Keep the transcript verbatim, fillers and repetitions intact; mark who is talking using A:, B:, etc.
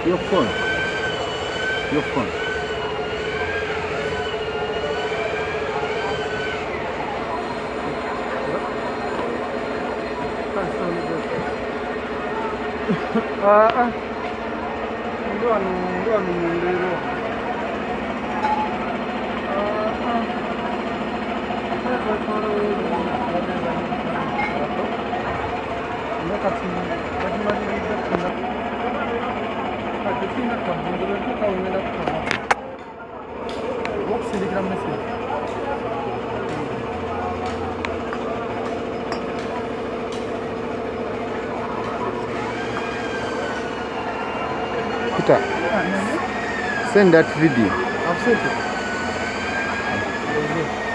A: Your phone. Your phone. Ah ah. Ndo anu ndo anu ndero. Ah ah. Sasa kwa ndo kasi lazima nirudi kuna. Kasi na kabla ndio kaona kama. Box telegram message. Peter, send that video.
B: I've sent it.